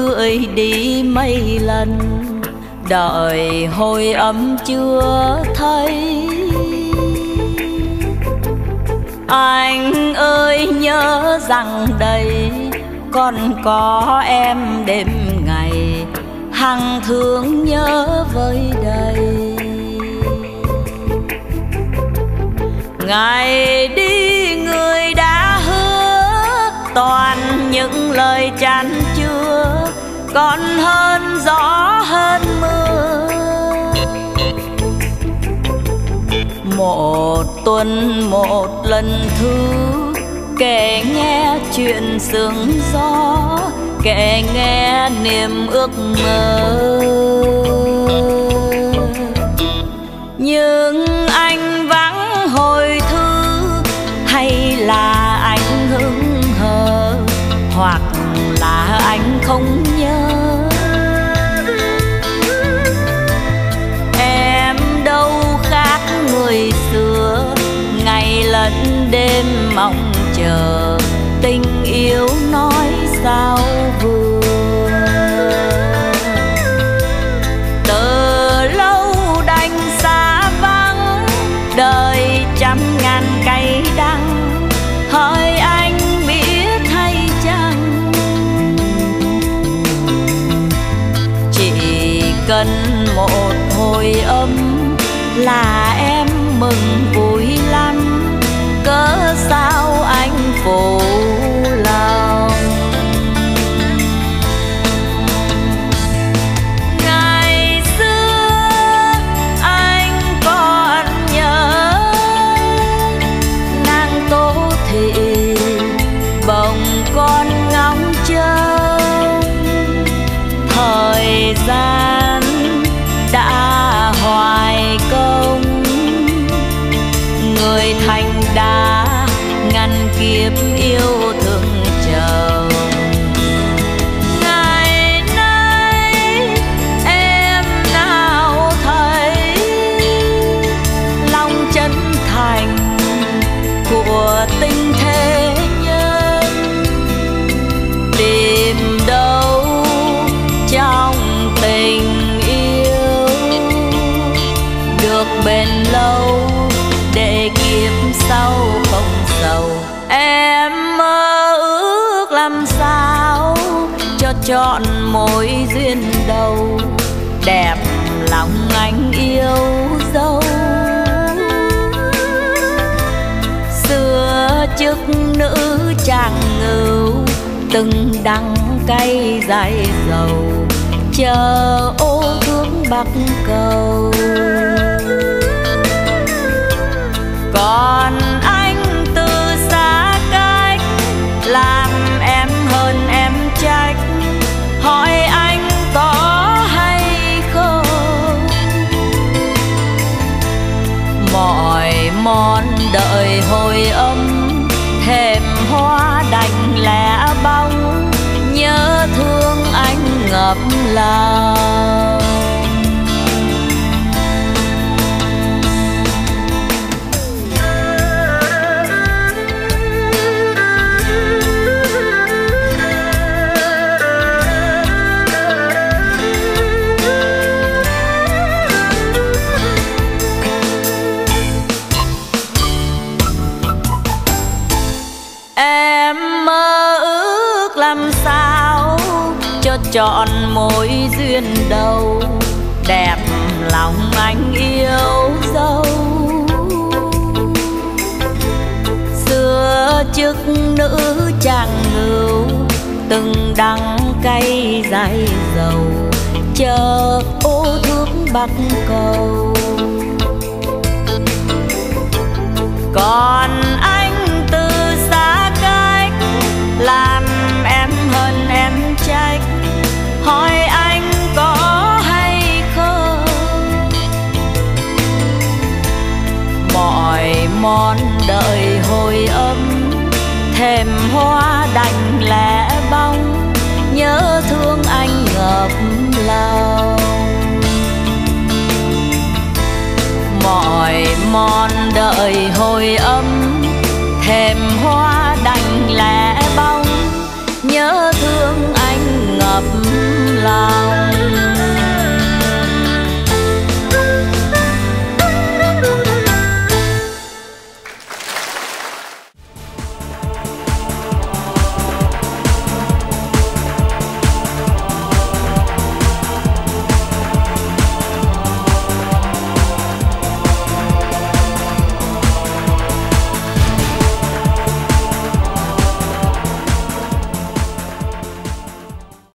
gửi đi mấy lần, đợi hồi âm chưa thấy. Anh ơi nhớ rằng đây còn có em đêm ngày, hằng thương nhớ với đây. Ngày đi người đã hứa toàn những lời chan chứa, còn hơn gió hơn mưa. Một tuần một lần thứ kể nghe chuyện sương gió, kể nghe niềm ước mơ. Nhưng anh vắng hồi thư, hay là anh hững hờ, hoặc là anh không nhớ. Em đâu khác người xưa, ngày lẫn đêm mong chờ, tình yêu nói sao vừa. Từ lâu đành xa vắng, đời trăm ngàn cay đắng, hỡi anh biết hay chăng? Chỉ cần một hồi âm là em mừng vui lắm, cớ sao anh phụ lòng. Ngày xưa anh còn nhớ nàng Tô Thị bồng con ngóng trông, thời gian đã hoài công, người thành đã ngăn kiếp yêu thương chồng. Ngày nay em nào thấy lòng chân thành của tình thế nhân, tìm đâu trong tình yêu được bền lâu, để kiếp sau không sầu. Em mơ ước làm sao cho trọn mối duyên đầu, đẹp lòng anh yêu dấu. Xưa chức nữ chàng ngưu, từng đắng cay dài dầu, chờ ô thương bắc cầu. Còn anh từ xa cách, làm em hơn em trách, hỏi anh có hay không? Mọi mòn đợi hồi âm, thềm hoa đành lẻ bóng, nhớ thương anh ngập lòng. Em mơ ước làm sao cho trọn mối duyên đầu, đẹp lòng anh yêu dấu. Xưa chức nữ chàng ngưu, từng đắng cay dài dầu, chờ ô thương bắc cầu. Còn anh từ xa cách, làm em hơn em trách, hỏi anh có hay không? Mọi mòn đợi hồi âm, thềm hoa đành lẻ bóng, nhớ thương anh ngập lòng. Mọi mòn đợi hồi âm,